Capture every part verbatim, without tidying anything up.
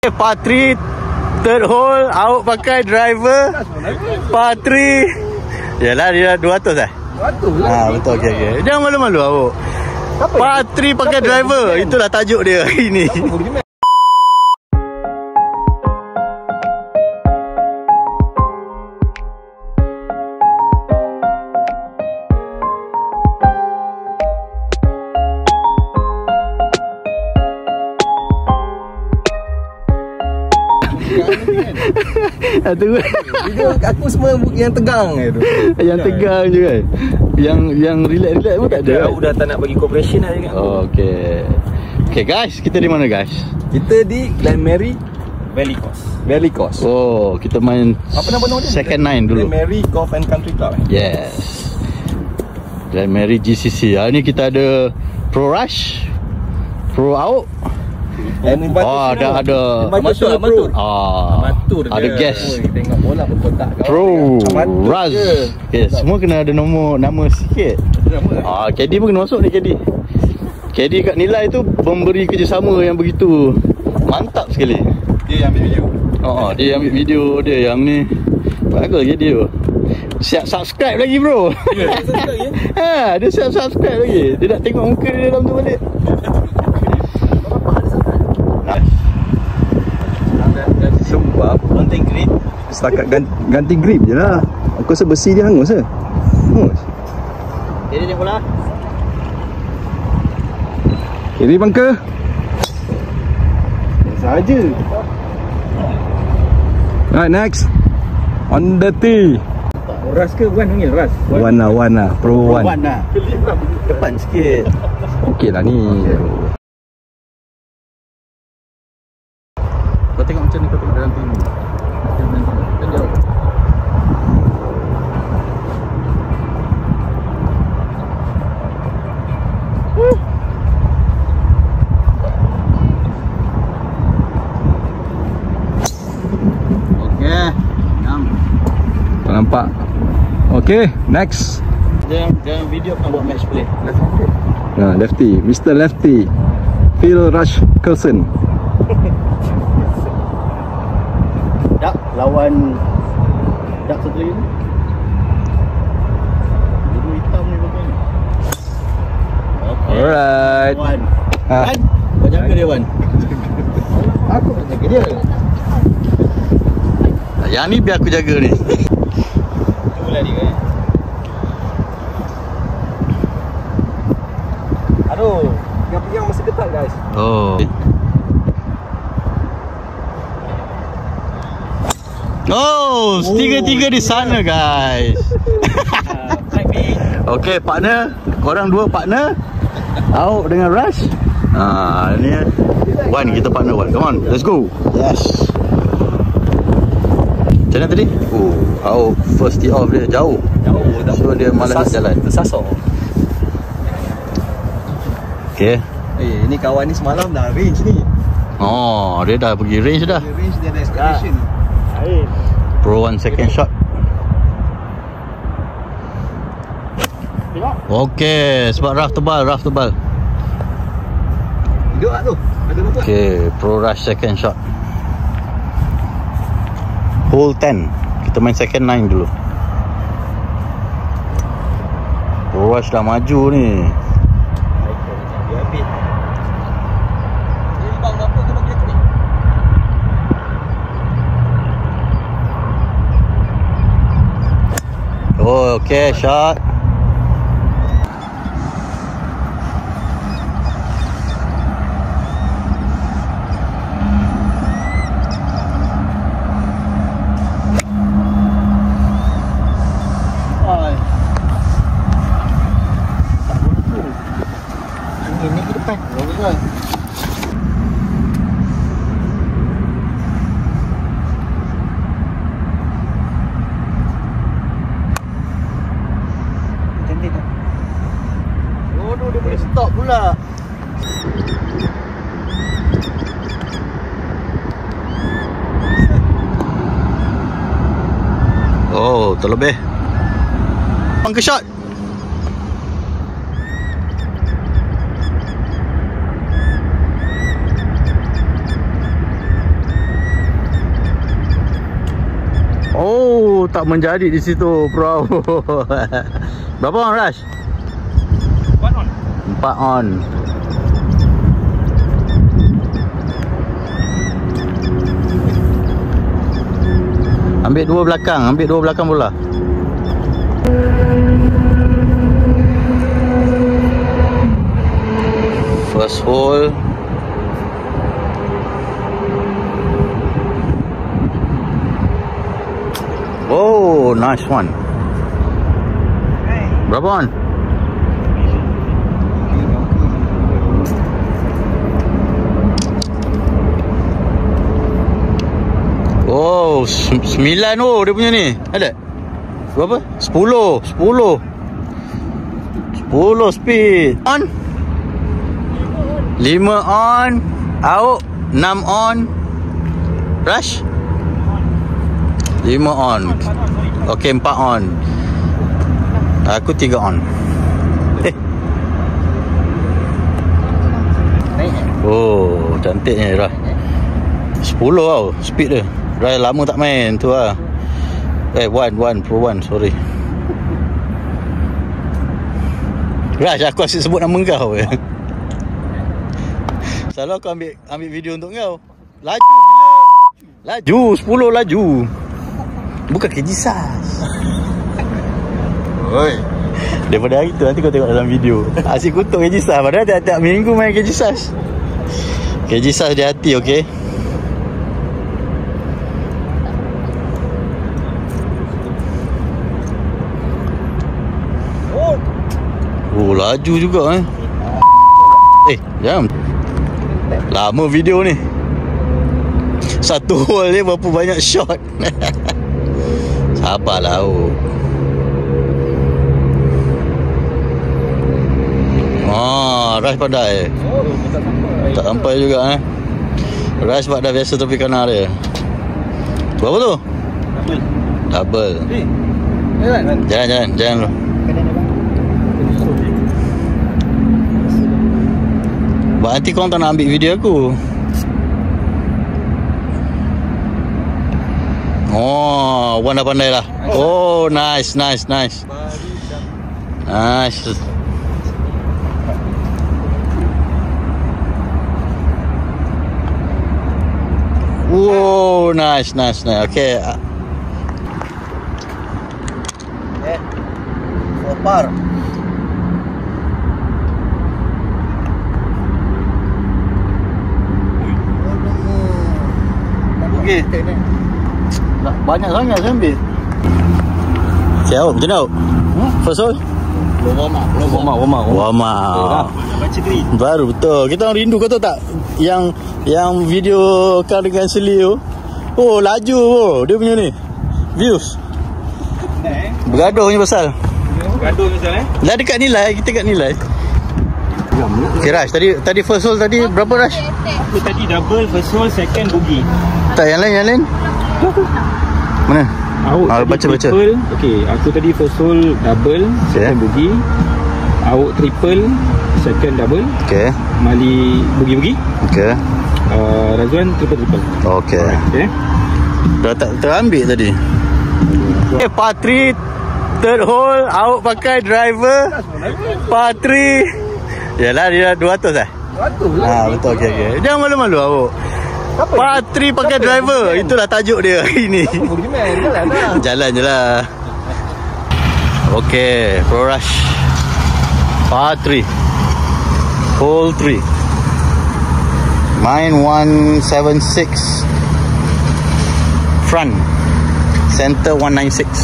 Patri third hole, awak pakai driver. Patri. Yalah dia dua ratus eh? dua ratus lah. Ha, betul, okey okey. Jangan malu-malu awak. Patri pakai driver. Itulah tajuk dia hari ni. Aduh. Video aku semua yang tegang itu. Yang tegang je kan. Yang yang relax-relax pun tak ada. Aku dah tak nak bagi cooperation lah kan. Oh, okey. Okey guys, kita di mana guys? Kita di Glen Mary Valley Course. Valley Course. Oh, kita main apa nama dia? Second Nine dulu. Glen Mary Golf and Country Club. Eh? Yes. Glen Mary G C C. Hari ni kita ada Pro Rush, Pro Out. And oh, ada ada amatur, amatur. Ah, amatur ada guest. Oh, tengok bola berkotak kau. Pro Raz. Okay, semua kena ada nombor nama sikit. Ah, K D pun kena masuk ni K D. K D kat nilai tu memberi kerjasama yang begitu mantap sekali. Dia yang ambil video. Oh, dia ambil video dia yang ni. Bagus je dia. Siap subscribe lagi bro. Ya, subscribe ya. Ha, dia siap subscribe lagi. Dia nak tengok muka dia dalam tu balik. Sebab ganti grip. Setakat ganti, ganti grip je lah. Aku rasa besi dia hangus ke? Hangus. Jadi dia bola. Kiri bangka. Saja. Right, next. On the tee. Ras ke Wan panggil Ras? Wan lah, Wan lah. Pro Wan. Wan lah. Depan sikit. Okey lah ni. Kau tengok macam ni, kau tengok dalam tinggi. Kan jauh. Uh. Okey. Enam. Tak nampak. Okey, next. Jangan jangan video kan buat match play. Nah, lefty, Mister Lefty. Phil Rush Coulson. Dak lawan dak satu lagi ni. Biru hitam ni bagaimana? Okey. Alright. Wan. Ah. Wan, kau jaga dia Wan. Aku nak jaga dia. Yang ni biar aku jaga ni. Itulah dia kan. Aduh, yang masih ketat guys. Oh. Oh, tiga-tiga di sana guys. Okey, partner. Korang dua partner. Awak dengan Rush. Ah, ni Wan, kita partner Wan. Come on, let's go. Yes. Macam mana tadi? Oh, awak first tee off dia jauh. Jauh dah. So dia malas nak jalan. Tersasar. Okey. Eh, ini kawan ni semalam dah range ni. Oh, dia dah pergi range dah. Dia range dia ada escalation. Pro one second shot. Okey, sebab rough tebal, rough tebal. Hidup tak tu? Ada nampak? Okey, Pro Rush second shot. Hole ten. Kita main second nine dulu. Pro Rush dah maju ni. Dia habis. Dia bang apa tu bagi aku ni? Oh, okey, shot. Ini ke depan. Bagus. Cantik tak? Waduh, dia boleh stop pula. Oh, terlebih. Bunker shot. tak menjadi di situ, bro. Berapa on, Rash? Empat on. Empat on. Ambil dua belakang, ambil dua belakang bola. First hole. Oh, nice one. Berapa on? Oh, sembilan oh dia punya ni. Ada? Berapa? Sepuluh. Sepuluh. Sepuluh speed. On. Lima on. Out. Enam on. Rush. Lima on. Okey, empat on. Aku tiga on. Eh. Oh, cantiknya Rah. Sepuluh tau speed dia. Rah lama tak main tu lah. Eh, one, one, pro one, sorry. Raj, aku asyik sebut nama kau je. Selalu aku ambil ambil video untuk kau. Laju gila. Laju, sepuluh laju. Bukan K G Sas. Oi. Daripada hari tu nanti kau tengok dalam video. Asyik kutuk K G Sas. Padahal tiap-tiap minggu main K G Sas. K G Sas di hati, okey. Oh, laju juga eh. Eh, jam. Lama video ni. Satu hole ni berapa banyak shot. Sabarlah. Oh. Ah, Rash pandai. Tak sampai juga eh. Rash sebab dah biasa tepi kanan dia. Berapa tu? Double. Double. Jangan, jangan, jangan lu. Sebab nanti korang tak nak ambil video aku. Oh, Wan dah pandai lah. Oh, nice, nice, nice. Nice. Oh, nice, nice, nice. Okay. Eh, so far. Okay. Banyak sangat saya ambil. Okay, awak macam mana awak? Hmm? First hole? Belum warm up. Belum warm up. Warm up. Warm up. Baca green. Baru betul. Kita orang rindu, kau tahu tak? Yang yang video kau dengan Seli tu. Oh, laju oh. Dia punya ni. Views. Eh? Bergaduh punya pasal. Bergaduh pasal eh? Dah dekat nilai, kita kat nilai. Okay, Rash, tadi tadi first hole tadi berapa, Rash? Aku tadi double, first hole, second bogey. Tak, yang lain, yang lain? Mana? Aku Ah, baca, baca. Okay, aku tadi first hole double, second Okay. bogey. Awak triple, second double. Okay. Mali bogey-bogey. Okay. Uh, Razwan triple-triple. Okay. Okay. Dah tak terambil tadi. Okay, par three, third hole, awak pakai driver. Par three. Yalah, dia dua ratus eh? dua ratus lah. Ha, betul, okey, okey. Jangan malu-malu awak. Par three pakai driver. Itulah tajuk dia hari ni. Jalan je lah. Okey, Pro Rush. Par three. Hole three. Mine one seven six. Front. Center one nine six.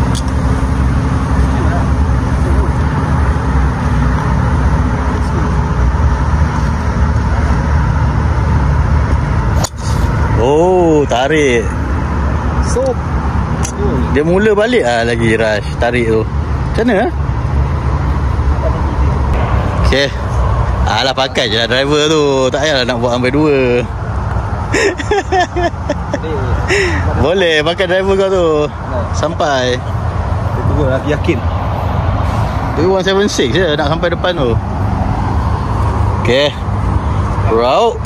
Oh, tarik. So, Dia mula balik lah lagi Rush. Tarik tu. Macam mana? Okay. Alah, pakai je lah driver tu. Tak payahlah nak buat sampai dua. Boleh pakai driver kau tu. Sampai. tunggu lah, yakin. Tu one seven six je nak sampai depan tu. Okay. Route.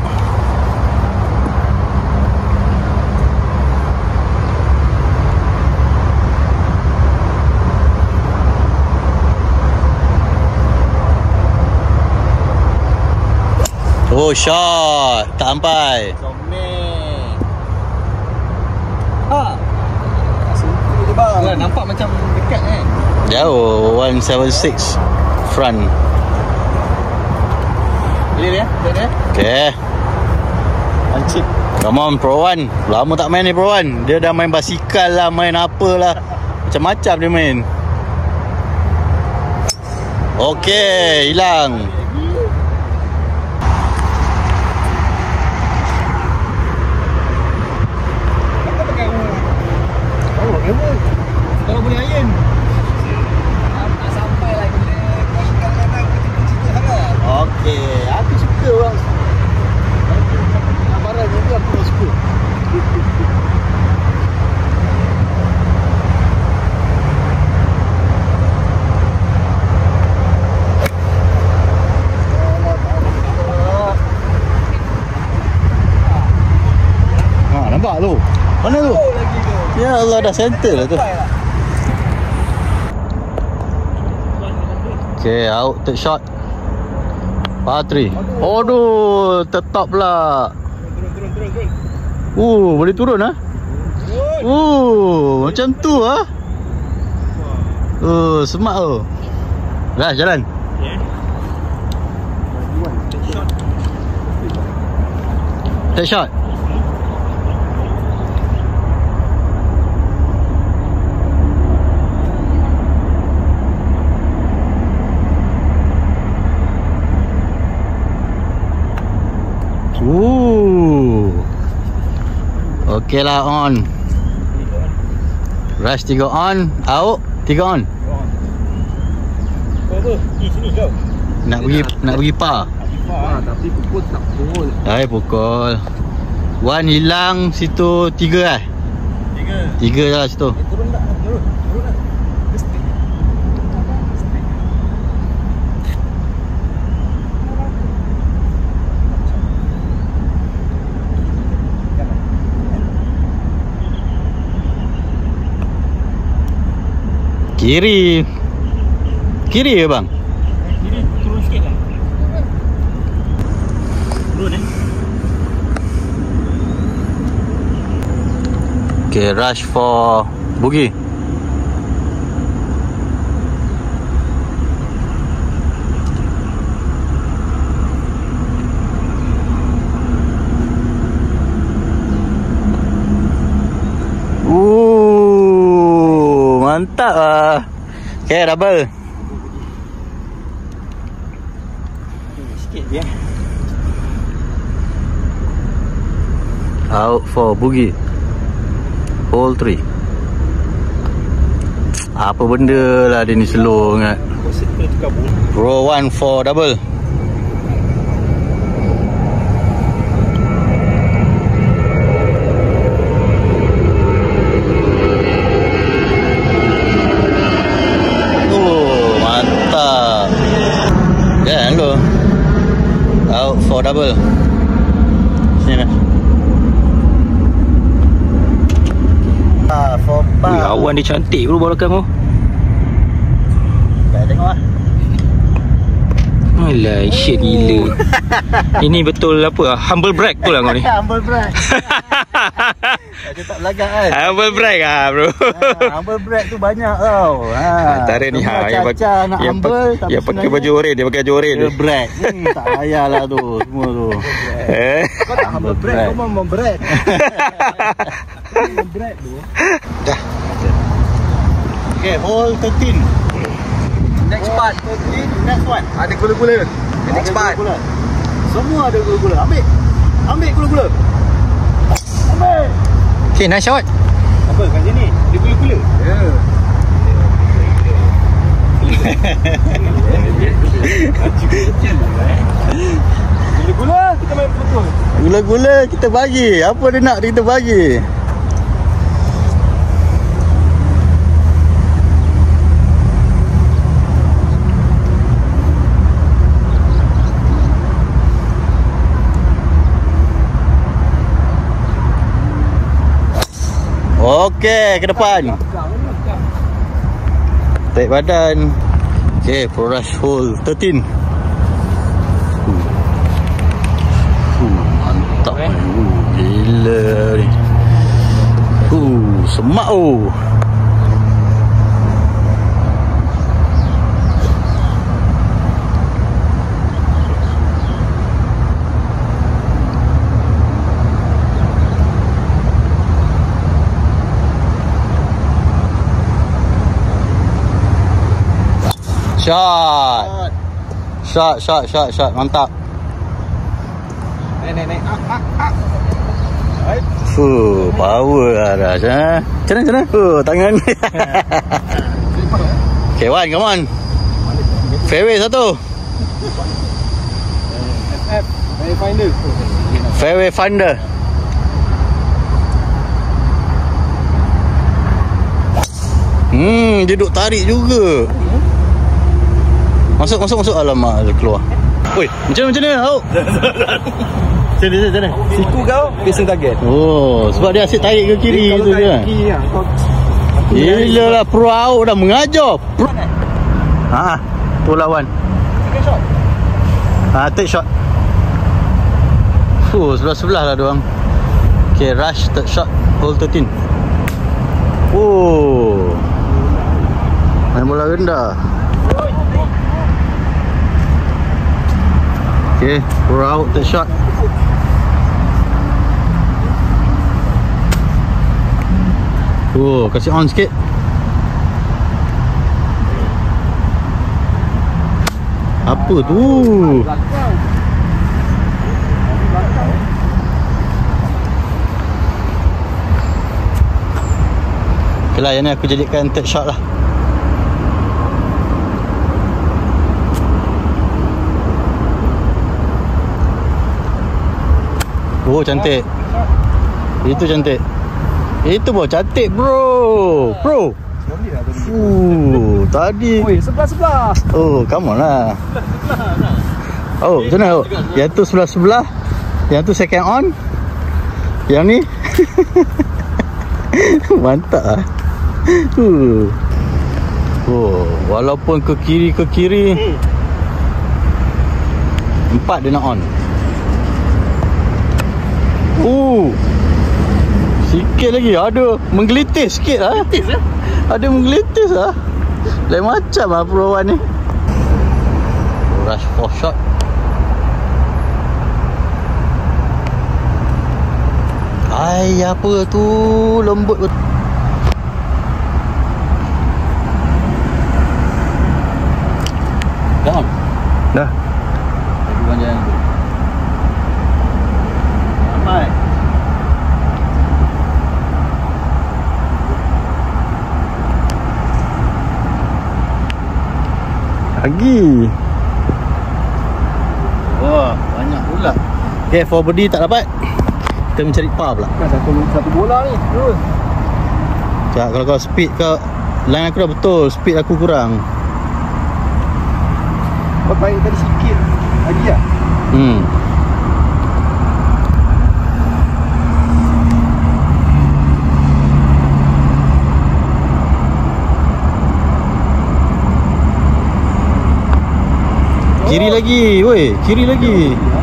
Oh, shot. Tak sampai. Comel. Ha. Sumpah je bang. Lah, nampak macam dekat kan? Jauh. one seventy-six front. Clear ya? Clear ya? Okay. Ancik. Come on, Pro One. Lama tak main ni, Pro One. Dia dah main basikal lah, main apalah. Macam-macam dia main. Okay, hilang. Kalau boleh iron. Tak sampai lah bila kau ikat kadang cerita sangat. Okey, aku suka orang. Gambaran ni aku suka. Ha, nampak tu? Mana tu? Ya Allah, dah center lah tu. Okay, out third shot. Par three. Aduh, tetap pula. Turun, turun, turun, turun. Uh, boleh turun ah? Uh, macam tu ah. Uh, smart tu. Dah jalan. Third shot. Ooh. Okay lah, on. Rush tiga on, out tiga on. Kau apa? Di sini kau. Nak pergi nak pergi par. Ah, tapi pukul tak pukul. Hai pukul. One hilang situ tiga eh. Tiga. Tiga lah situ. Eh, turun tak? Turun. Turun lah. Straight. Straight. Kiri. Kiri ke bang? Kiri turun sikit lah. Turun eh. Okay, rush for bogey. Ooh, mantap lah. Okay, double. Sikit je. Out for bogey. Hole three. Apa benda lah dia ni slow sangat. Kau settle tukar bola. Row one for double. Oh, mantap. Jangan lu. Out for double. Sini lah. Ah, for Ui, awan dia cantik bro belakang tu. Tak tengok lah. Alah, shit gila. Ini betul apa? Humble brag tu lah kau ni. Humble brag. Dia tak belagak kan. Humble brag ah bro. Ha, humble brag tu banyak tau. Ha. Antara ni ha yang pakai nak yang, humble pak, yang pakai baju oren, dia pakai baju oren dia ni. brag. Hmm, tak payahlah tu semua tu. Eh. Kau tak humble brag, kau mau membrag. Membrag tu. Dah. Okay, hole thirteen. Next part. Next one. Ada gula-gula. Next Ada part. gula-gula. Semua ada gula-gula. Ambil. Ambil gula-gula. Ambil. Okay, nice shot. Apa kat sini? Dia gula-gula. Ya. Gula-gula kita main betul. Gula-gula kita bagi. Apa dia nak kita bagi. Okey, ke depan. Tarik badan. Okey, pro rush hole thirteen. Semak oh. Shot. Shot, shot, shot, shot. Mantap. Naik, naik, naik. Ah, ah, ah. Baik. Fuh, power lah Ras, ha? Macam mana, macam mana? Oh, tangan. Okay, one, come on. Fairway satu. F F. Fairway finder. Fairway finder. Hmm, dia duk tarik juga. Masuk, masuk, masuk. Alamak, dia keluar. Oi, macam mana, macam mana? Oh. Macam mana, macam mana? Siku kau, facing target. Oh, sebab dia asyik tarik ke kiri Kalau tu tarik kan? kiri lah, kau... Gila lah, pro out dah mengajar. Pro... Ha, tu lawan. Take shot. Ha, take shot. Fuh, sebelah-sebelah lah diorang. Okay, rush third shot, hole thirteen. Oh, main bola rendah. Okay, pro out third shot. Oh, kasih on sikit. Apa tu? Okay lah, yang ni aku jadikan third shot lah. Oh, cantik. Itu cantik. Itu bro, cantik bro. Bro. Uh, tadi. Oi, sebelah-sebelah. Oh, come on lah. Oh, macam mana? Oh, yang tu sebelah-sebelah. Yang tu second on. Yang ni. Mantap lah. Uh. Oh, walaupun ke kiri ke kiri. Empat dia nak on. Uh. Sikit lagi. Ada menggelitis sikit lah. Menggelitis lah. Ada menggelitis lah. Lain macam lah Pro One ni. Rush four shot. Ay, apa tu? Lembut betul. Dah on? Dah. Lagi bukan jalan dulu. Ramai. Lagi. Wah, banyak pula. Okay, for birdie tak dapat. Kita mencari par pula. Kan satu satu bola ni. Terus. Sekejap, kalau kau speed kau, line aku dah betul, speed aku kurang. Kau baik tadi sikit. Lagi lah. Hmm. Kiri lagi, woi, kiri lagi.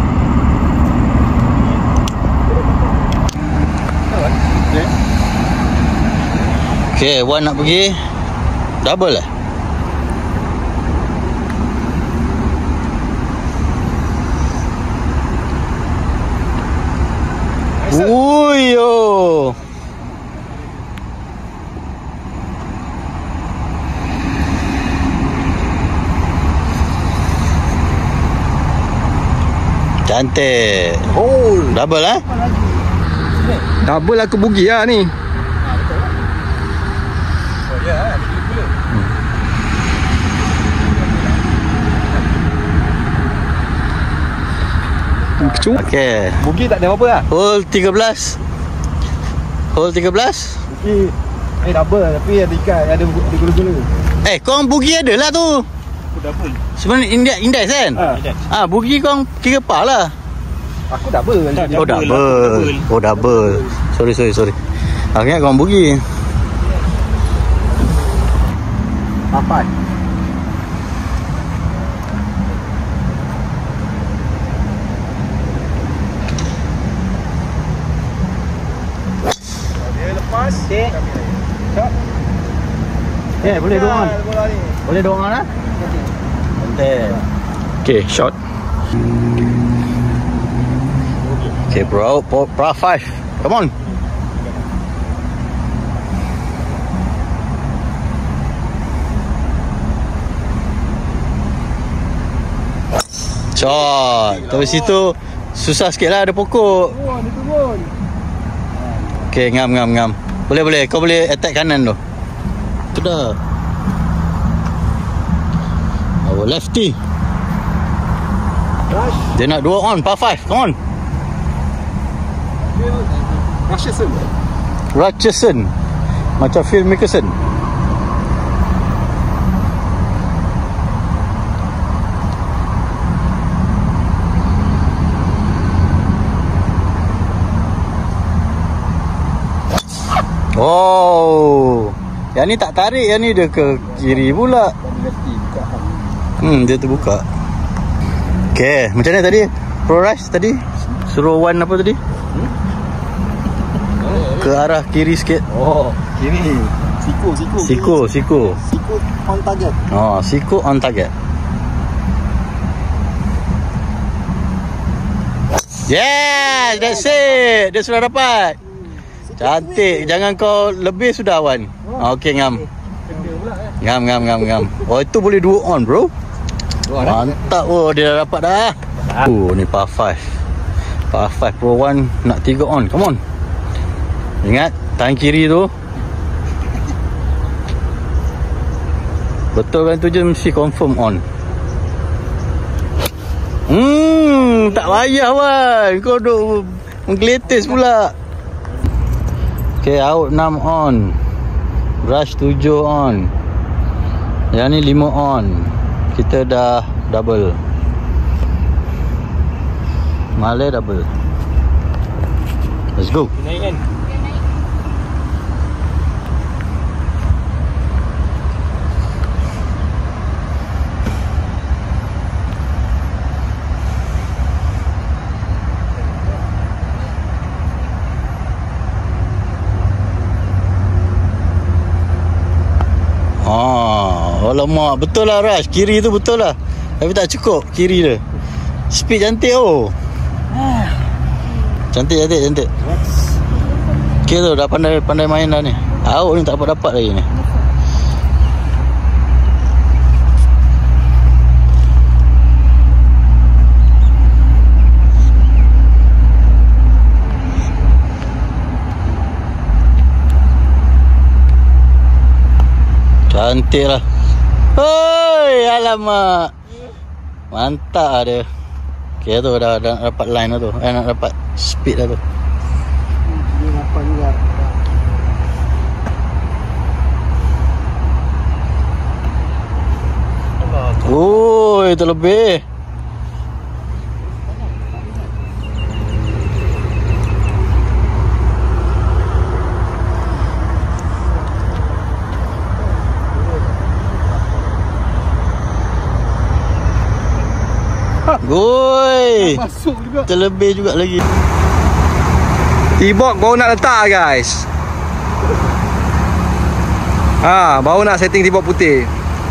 Okay, one nak pergi. Double lah. Ui yo. Cantik. Hole. Double eh? Double lah ke bugi lah ni. Oh ya, ada pula. Kecuk. Okay. Bugi tak ada apa-apa lah. Hole tiga belas. Hole tiga belas. Bugi. Eh double tapi ada ikan, ada ada gula-gula. Eh, korang bugi ada lah tu. Double. Sebenarnya index, index kan? Ha. Ah, bugi korang kira par lah. Aku double. Oh, double. Oh, double. Sorry, sorry, sorry. Aku ingat korang bugi. Apa? Dia lepas. Ras. Okey. Shot. Eh, boleh dua on. Boleh dua on ah. Konten. Okay, shot. Okay, bro. Par five. Come on. Shot. Tapi situ susah sikit lah, ada pokok. Oh, ada turun. Okay, ngam, ngam, ngam. Boleh, boleh. Kau boleh attack kanan tu. Tu dah. Our lefty. Rush. Dia nak dua on, par five. Come on. Rushson. Rogerson. Macam Phil Mickelson. Oh, yang ni tak tarik, yang ni dia ke kiri pula. Hmm, dia terbuka. Okay, macam mana tadi? Pro Rush tadi? Suruh one apa tadi? Hmm? Ke arah kiri sikit. Oh, kiri. Siku, siku. Siku, siku. Siku on target. Oh, siku on target. Yeah, that's it. Dia sudah dapat. Cantik. Jangan kau lebih sudah Wan. Okey, ngam. Ngam, ngam, ngam, ngam. Oh, itu boleh dua on, bro. Mantap. Oh, dia dah dapat dah. Oh, ni par five. Par five Pro One nak tiga on. Come on. Ingat, tangan kiri tu. Betul kan tu je mesti confirm on. Hmm, tak payah Wan. Kau duk menggeletis pula. Okay, out enam on. Rush tujuh on. Yang ni lima on. Kita dah double. Malay double. Let's go. Naik kan? Ah, alamak, betul lah Rush. Kiri tu betul lah. Tapi tak cukup kiri dia. Speed cantik oh. Cantik, cantik, cantik. Okay tu, dah pandai pandai main dah ni. Out ni tak dapat-dapat lagi ni. Cantik lah. Hoi, alamak. Mantap lah dia. Okay tu dah, dah nak dapat line lah tu. Eh nak dapat speed lah tu. Dia dapat juga. Oi, terlebih. Goi. Masuk juga. Terlebih juga lagi. T-box baru nak letak guys. Ha, baru nak setting T-box putih.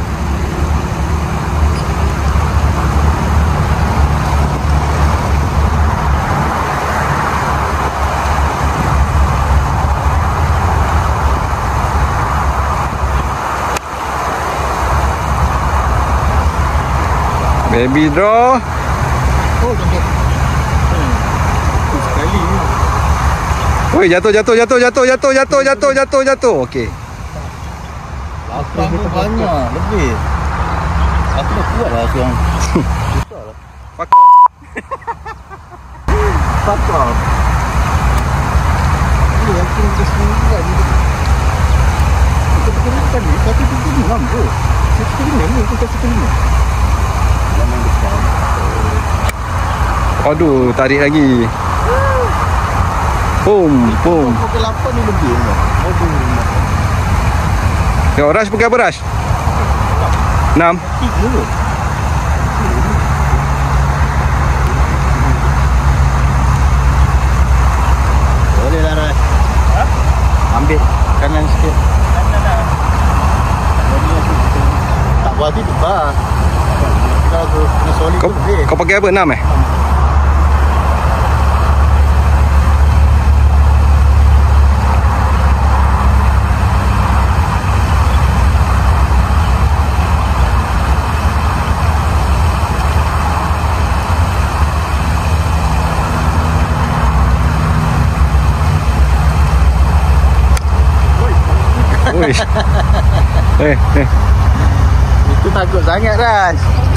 Baby draw. Oh, cantik. Hmm. Sekali ni. Woi, jatuh jatuh jatuh jatuh jatuh jatuh jatuh jatuh jatuh. Okey. Aku kita banyak lebih. Aku dah kuat lah sekarang. Susah lah. Fuck off. Fuck off. Ini yang kita sendiri kan. Kita perkenalkan ni satu tiga lima bro. Satu tiga lima ni kita satu lima. Jangan besar. Aduh, tarik lagi. Boom, boom. Pukul lapan ni lebih kan. Aduh. Tengok Rush pakai apa Rush? enam. Tiga. Boleh lah Rush. Ha? Ambil. Buat itu bah. Kalau tu kena solid Kau, tu lebih. kau pakai apa? enam eh? Uish. Eh, eh. Itu takut sangat Ras.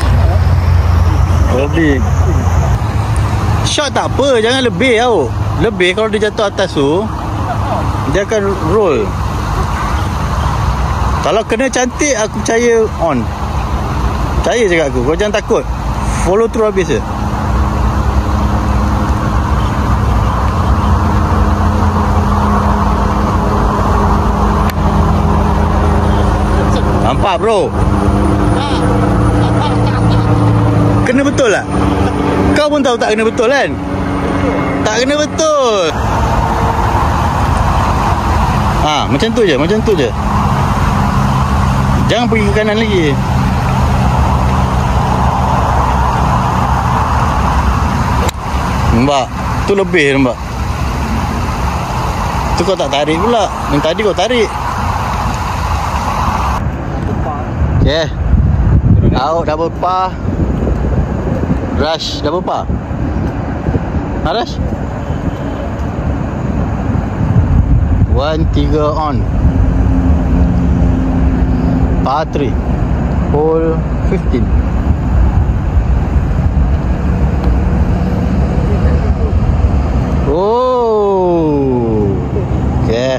Lebih. Shot tak apa, jangan lebih tau. Lebih kalau dia jatuh atas tu, dia akan roll. Kalau kena cantik, aku percaya on. Percaya cakap aku, kau jangan takut. Follow through habis je. Nampak bro? Kena betul tak? Kau pun tahu tak kena betul kan? Tak kena betul. Ha, macam tu je, macam tu je. Jangan pergi ke kanan lagi. Nampak? Tu lebih nampak. Tu kau tak tarik pula. Yang tadi kau tarik. Okay. Out double par. Rush double par. Ha Rush? One tiga on. Par three. Hole fifteen. Oh. Okay.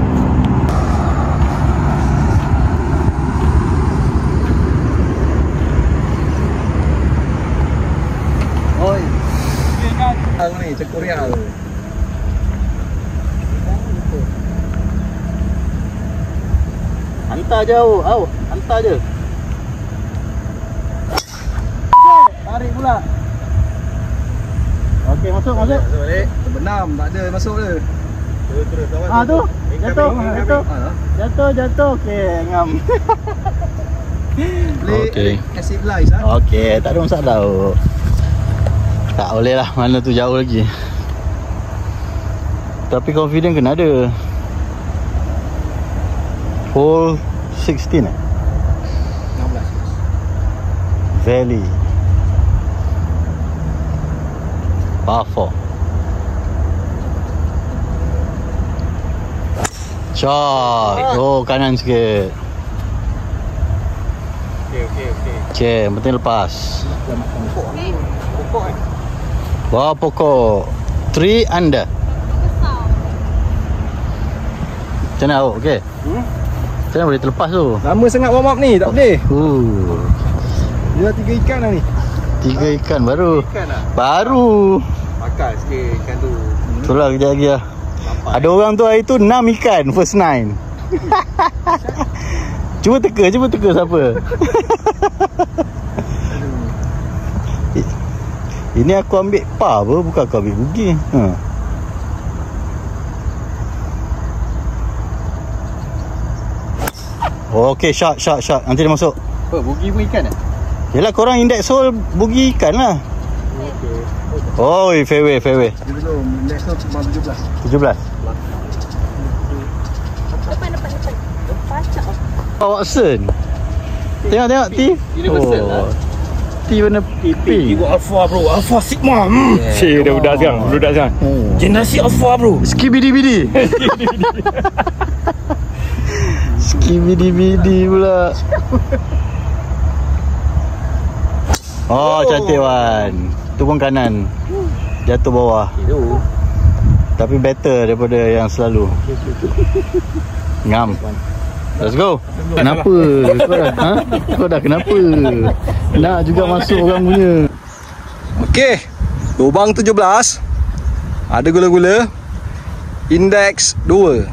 Oi. Ang ni cekurial. Hantar jauh, au, hantar je. Tarik pula. Okey, masuk, masuk. Masuk balik. Terbenam, tak ada masuk dia. Terus terus kawan. Ah tu, jatuh, jatuh. Jatuh, jatuh. Okey, ngam. Okey. Acid lice ah. Okey, tak ada masalah. Tak boleh lah, mana tu jauh lagi. Tapi confident kena ada. Hole sixteen eh? enam belas. Valley. Par four. Shot. Oh, kanan sikit. Okey okey okey. Okay, penting lepas. Pokok eh. Bawah pokok. Three under. Macam mana awak? Okay. Hmm? Macam mana boleh terlepas tu? Lama sangat warm up ni, tak boleh. Uh, Dia dah tiga ikan dah ni. tiga ikan baru. Ikan dah. Baru. Makan sikit ikan tu. Itulah kejap lagi lah. Ada orang tu hari tu enam ikan first nine. Cuba teka, cuba teka siapa. Ini aku ambil par apa, bukan aku ambil bugi. Ha. Oh, okey, shot, shot, shot. Nanti dia masuk. Apa, bugi pun ikan eh? Yelah, korang index hole bugi ikan lah. Oh, fairway, fairway. Dia belum, next tu cuma tujuh belas. tujuh belas. Depan, depan, depan. Pacak. Oh, Watson. Tengok, tengok, T. Universal lah. T warna pink. Alpha bro, Alpha Sigma. Hmm. Yeah. Cik, dah budak sekarang, budak sekarang. Oh. Generasi Alpha bro. Skibidi-bidi. Skibidi-bidi pula. Oh, cantik Wan. Tu pun kanan. Jatuh bawah. Itu. Tapi better daripada yang selalu. Ngam. Let's go. Kenapa? Kau dah, ha? Kau dah kenapa? Nak juga masuk orang punya. Okey. Lubang tujuh belas. Ada gula-gula. Index dua.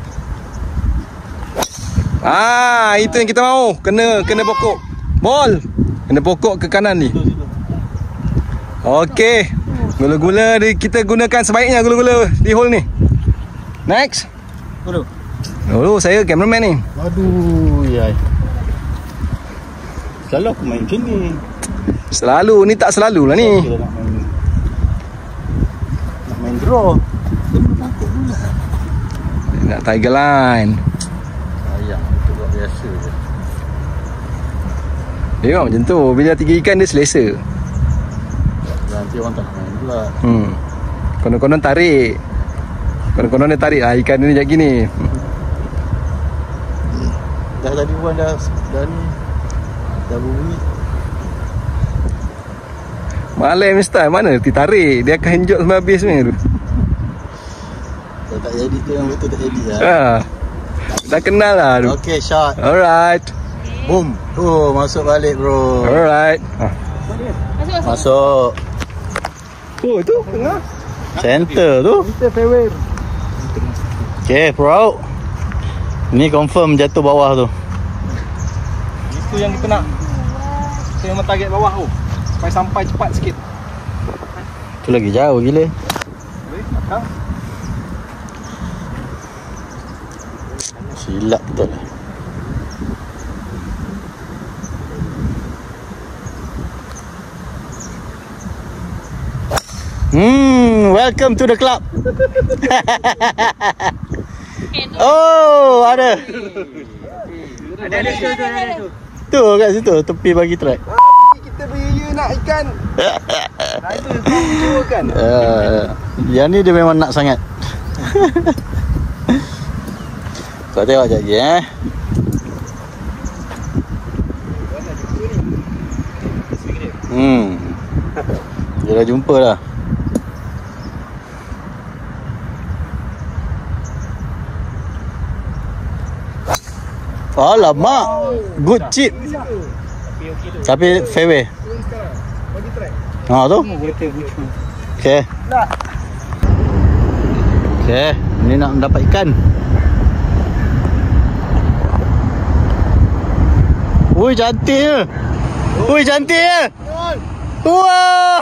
Ah, itu yang kita mau. Kena kena pokok. Ball. Kena pokok ke kanan ni. Okey. Gula-gula kita gunakan sebaiknya gula-gula di hole ni. Next. Tunggu. Oh, saya cameraman ni. Aduh, ya. Selalu aku main macam ni. Selalu ni tak selalu lah ni. Kita nak main Nak main draw. Dia takut pula. Nak tiger line. Sayang, itu buat biasa je. Dia memang macam tu. Bila tiga ikan dia selesa. Nanti orang tak nak main pula. Hmm. Konon-konon tarik. Konon-konon dia tarik lah ikan ni macam gini. Dah tadi pun dah dah ni dah bunyi. Malai Mister, mana dia tarik. Dia akan henjok sampai habis ni tu. Kalau tak jadi tu yang betul tak jadi lah. Ha. Dah kenal lah tu. Okay, shot. Alright. Boom. Tu masuk balik bro. Alright. Ha. Masuk, masuk. Masuk. Oh tu tengah. Center tu. Kita fairway. Okay bro. Ni confirm jatuh bawah tu. Itu yang kita nak. Kita memang target bawah tu. Supaya sampai cepat sikit. Tu lagi jauh gila. Boleh, belakang. Silap betul lah. Hmm, welcome to the club. Oh, ada. Ada, ada, tu, tu, ada, tu. Tu kat situ tepi bagi track. Kita beria nak ikan. Nah, itu yang kau kan. Uh, yang ni dia memang nak sangat. Kau tengok sekejap lagi eh. Hmm. Dia dah jumpa dah. Alamak. Good chip. Tapi fairway. Ha tu. Okey. Okey, ni nak mendapat ikan. Ui, cantiknya. Ui, cantiknya. Wow.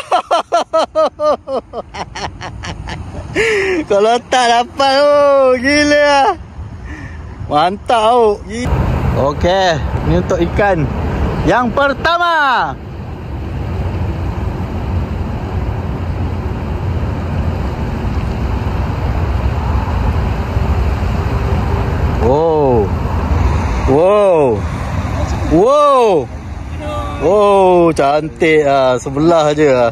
Kalau tak dapat oh, gila lah. Mantap oh. Okey, ni untuk ikan yang pertama. Wow. Wow. Wow. Wow, cantik ah, sebelah aje ah.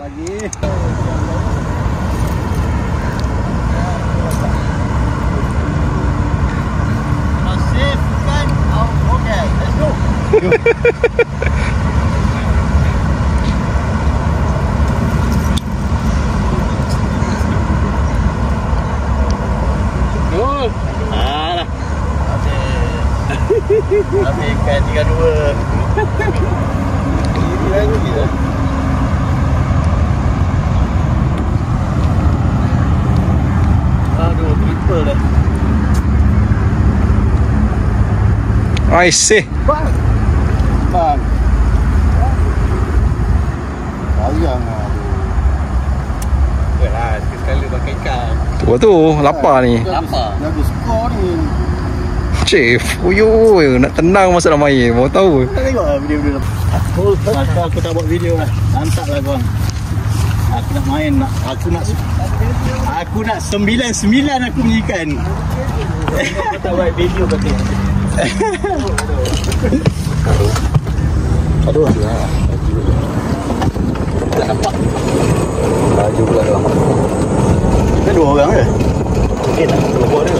Masih bukan. Oh, okey, let's go. Gol. Alah. Habis ikan tiga dua. Ini lagi lah. Aduh, triple dah. I see. Bang. Bang. Sayang lah. Yalah, sekali pakai ikan. Tu tu, lapar ni. Lapar. Jaga skor ni. Chef, uyuh, nak tenang masa dalam air. Mau tahu. Kita tengok lah video-video lepas. Aku, masa aku tak buat video lah. Lantak lah korang. Aku nak main, nak, aku nak Aku nak sembilan sembilan aku punya ikan. Aku tak buat video pasti. Aduh, aduh. Tak nampak. Baju pula tu. Kita dua orang ke? Eh, tak dua dia.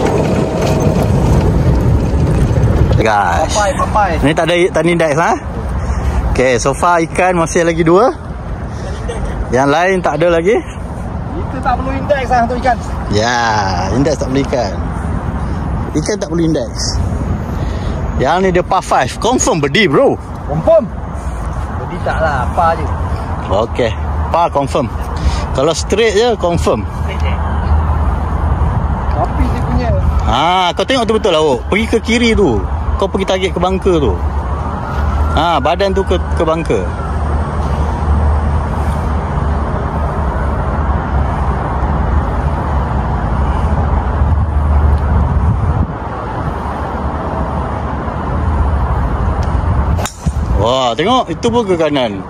Guys. Papai, papai. Ni tak ada tani index lah. Okay, so far ikan masih lagi dua. Yang lain tak ada lagi. Kita tak perlu indeks lah untuk ikan. Ya, index tak perlu ikan. Ikan tak perlu index. Yang ni dia par five. Confirm bedi bro. Confirm. Jadi tak lah, apa je. Okay, par confirm. Kalau straight je confirm. Tapi dia punya. Ha, kau tengok tu betul lah. Oh. Pergi ke kiri tu. Kau pergi target ke bunker tu. Ha, badan tu ke ke bunker. Wah, Ah, tengok itu pun ke kanan.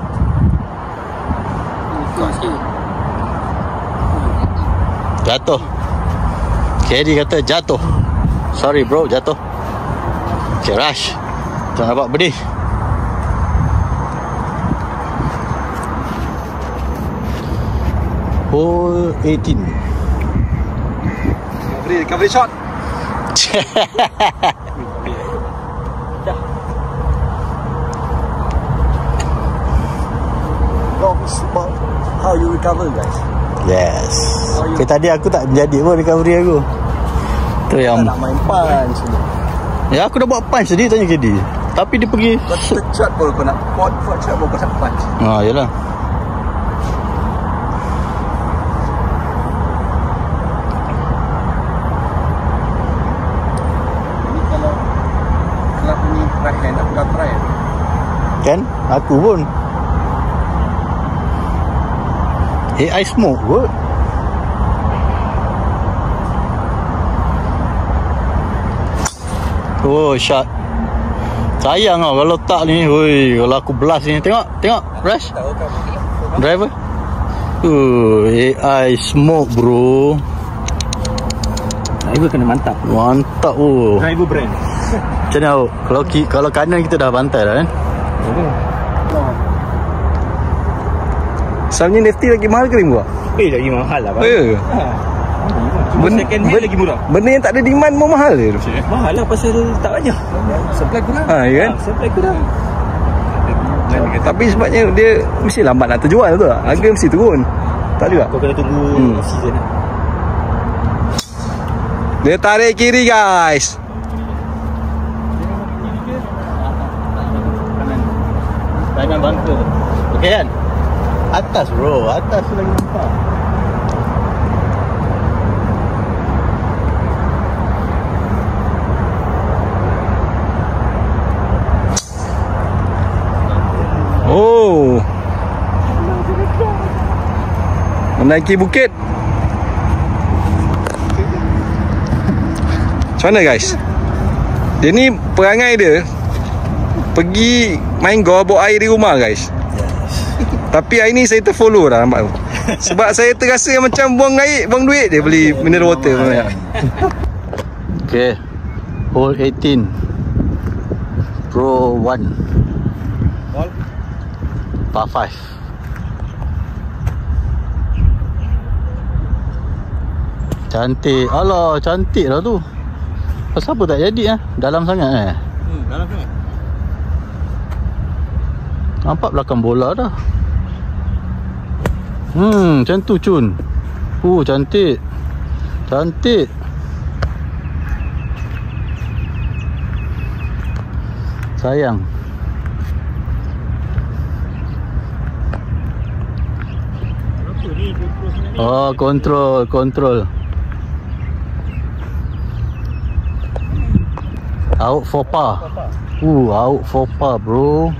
Jatuh. Kedi kata jatuh. Sorry bro, jatuh. Okay, rush. Tak nampak berdih. Hole eighteen. Recovery, recovery shot. Golf is about how you recover, guys. Yes. Okay, tadi aku tak jadi pun recovery aku. Tu yang Nak main punch ni. ya aku dah buat punch tadi tanya Kedi. Tapi dia pergi. Kau tercut pun kau nak pot, pot shot pun kau nak punch. Ah, yalah. Ni kalau club ni right hand aku dah try. Kan? Aku pun. A I smoke kot. Oh, shot. Sayang tau kalau tak ni. Hui, kalau aku blast ni. Tengok, tengok. Rush. Driver. Uh, A I smoke bro. Driver kena mantap. Mantap oh. Driver brand. Macam mana oh? Kalau, ki, kalau kanan kita dah bantai dah kan? Sebenarnya Nifty lagi mahal ke Rimba? Eh, lagi mahal lah bang. Ya. Cuma Ben- second hand ben- lagi murah. Benda yang tak ada demand pun mahal je tu. Mahal lah pasal tak banyak. Supply kurang. Ha, ya kan? Ah, supply kurang. Tapi sebabnya dia mesti lambat nak terjual tu lah. Harga mesti turun. Tak juga. Kau kena tunggu Hmm. season lah. Dia tarik kiri guys. Kanan. Kanan bangka. Okey kan? Atas bro, atas tu lagi nampak. Oh. Menaiki bukit. Macam mana guys? Dia ni perangai dia pergi main golf bawa air di rumah guys. Tapi hari ni saya terfollow dah nampak tu. Sebab saya terasa macam buang air, buang duit dia beli mineral water. Okay. Hole eighteen. Pro one. Ball. Par five. Cantik. Alah, cantik lah tu. Pasal apa tak jadi ah? Dalam sangat eh. Hmm, dalam sangat. Nampak belakang bola dah. Hmm, macam tu cun. Oh, cantik. Cantik. Sayang. Oh, kontrol, kontrol. Out for par. Uh, out for par, bro.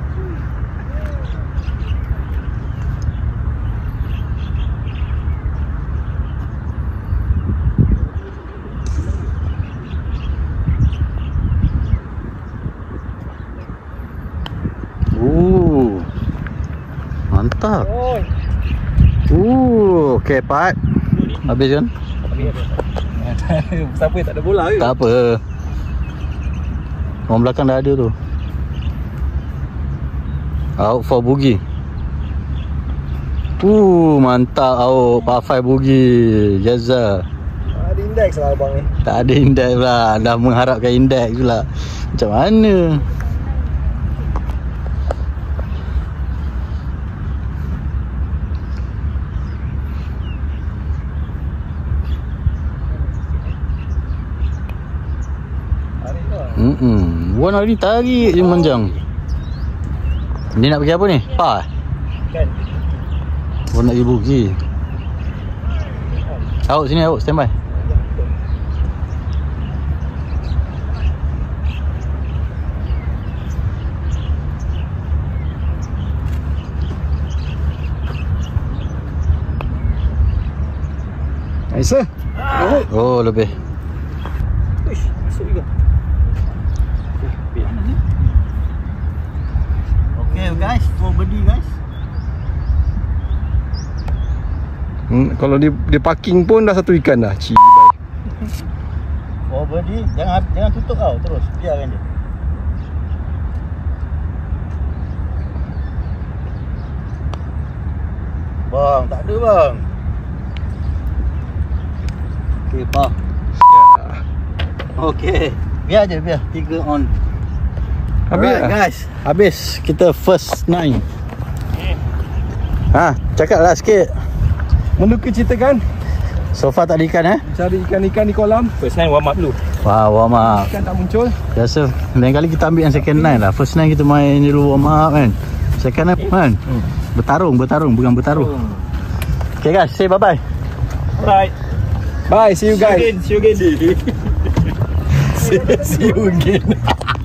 Uh, mantap. Uh, okay, Pat. Habis kan? Siapa yang tak ada bola ke? Tak apa. Orang belakang dah ada tu. Out for boogie. Uh, mantap out par five boogie. Jaza. Ada index lah abang ni. Tak ada index pula. Dah mengharapkan index pula. Macam mana? Hmm, Wan hari ni tarik je manjang. Ni nak pergi apa ni? Pa? Kan. Wan nak pergi bugi. Awak sini awak standby. Aisyah. Oh, lebih. Uish, masuk juga. Hmm, kalau dia dia parking pun dah satu ikan dah. Cibai. Oh, body. Jangan jangan tutup tau. Terus biarkan dia. Bang, tak ada bang. Okey, pak. Ya. Okey. Biar je, biar. Tiga on. Habis Alright, dah? guys. Habis kita first nine. Ha, cakaplah sikit. Menduka ceritakan So far tak ada ikan eh? cari ikan-ikan di kolam, First nine warm up dulu. Wah, warm up. ikan tak muncul. Biasa lain kali kita ambil yang second nine lah. First nine kita main dulu warm up kan. Second nine kan. Bertarung, bertarung, bukan bertaruh. Okay guys, say bye bye. Alright. Bye, see you guys. See you again. See you again. See you again.